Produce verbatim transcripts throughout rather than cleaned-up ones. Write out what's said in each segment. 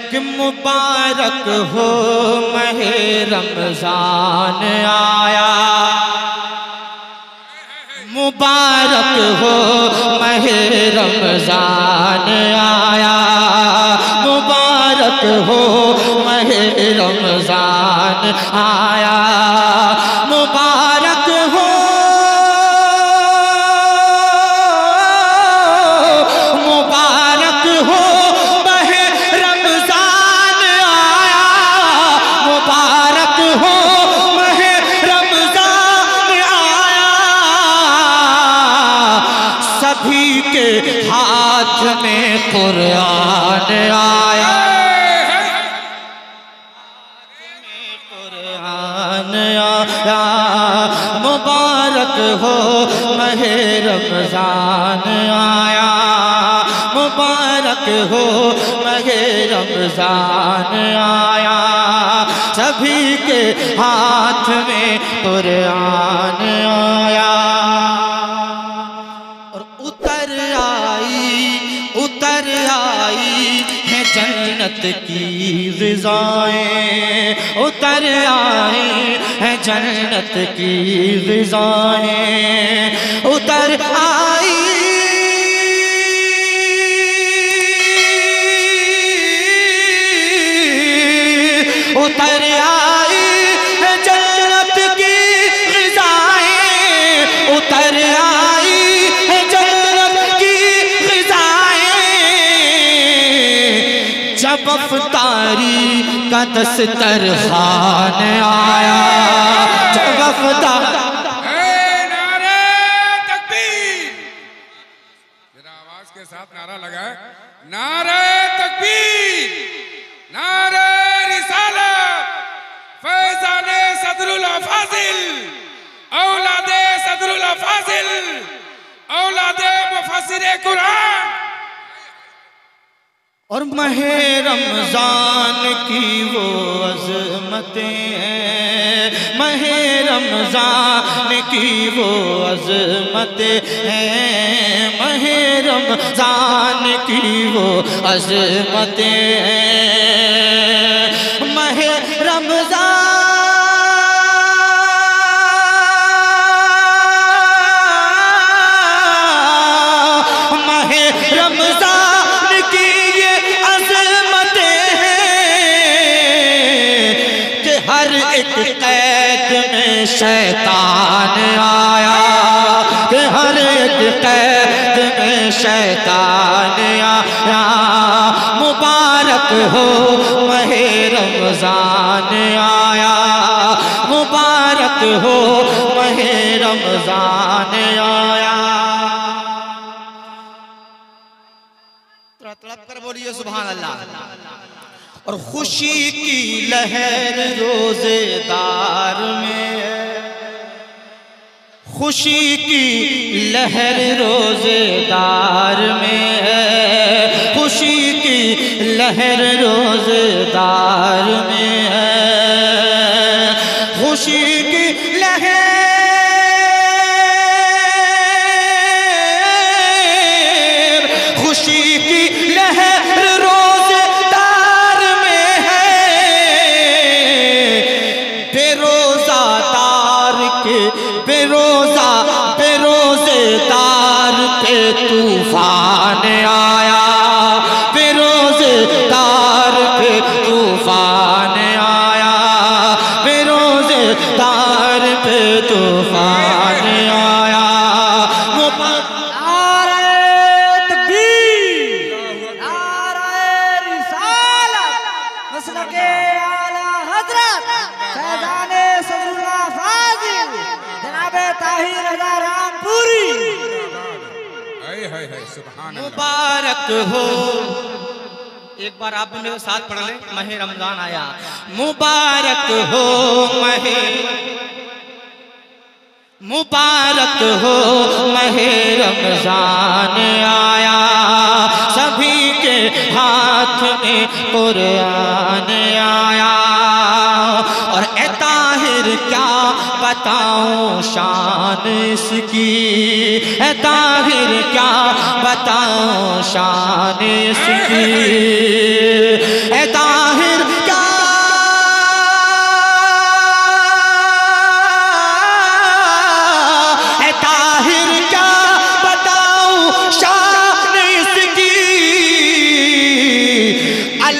कि मुबारक हो माहे रमजान आया, मुबारक हो माहे रमजान आया, मुबारक हो माहे रमजान आया, मुबारक हो मुबारक हो माहे रमजान आया, मुबारक हो माहे रमजान आया। सभी के हाथ में कुरान आया, कुरान आया, मुबारक हो माहे रमजान आया, मुबारक हो माहे रमजान आया। सभी के हाथ में कुरान आया और उतर आई उतर आई है जन्नत की ग़िज़ाएं, उतर आई है जन्नत की ग़िज़ाएं, उतर आई उतर आई है जन्नत की ग़िज़ाएं, उतर आई है जन्नत की ग़िज़ाएं। जब अफ़तारी का दस्तरख़्वान आया, जब अफ़तारी नारे तकबीर, जरा आवाज के साथ नारा लगाए, नारे तकबीर, नारे फैज़ाने सदरुल फाजिल, औलादे सदरुल फाजिल, औलादे मुफस्सिरे कुरान। और माहे रमजान की वो अज़मतें हैं, माहे रमजान की वो अज़मतें हैं, माहे रमजान की वो अज़मतें हैं, माहे रमजान माहे रमजान की ये अज़मतें हैं कि हर एक कैद में शैतान आया, कि हर एक कैद में शैतान आया। मुबारक हो माहे रमजान आया, मुबारक हो माहे रमजान आया। तड़प कर बोलिए सुभान अल्लाह। और खुशी की लहर रोजेदार में है, खुशी की लहर रोजेदार में है, खुशी की लहर रोजेदार में है, खुशी की लहर खुशी की लहर रोजेदार में है, बेरोज़ादार के बेरोज़ा बेरोज़ेदार पे तूफान आया, बेरोज़ेदार पे तूफान आया, बेरोज़ेदार पे तूफान आया। मुबारक हो, एक बार आप भी मेरे साथ पढ़ लें, माहे रमजान आया, मुबारक हो माहे मुबारक हो माहे रमजान आया, सभी के हाथ में कुरान आया। और ए ताहिर क्या बताऊं शान इसकी, ए ताहिर क्या बताऊं शान इसकी, ए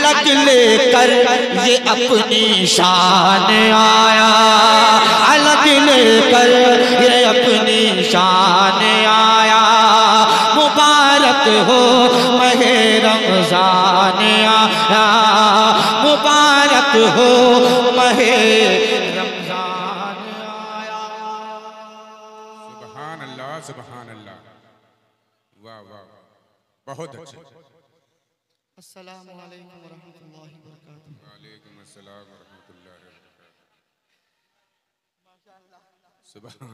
अलग लेकर ये अपनी शान आया, अलग लेकर ये अपनी शान आया। मुबारक हो महे रमजान आया, मुबारक हो महे रमजान आया। सुभान अल्लाह, सुभान अल्लाह, वाह वाह, बहुत अच्छे। अस्सलामु अलैकुम व रहमतुल्लाहि व बरकातुहू। वालेकुम अस्सलाम व रहमतुल्लाहि व बरकातुहू। सुभान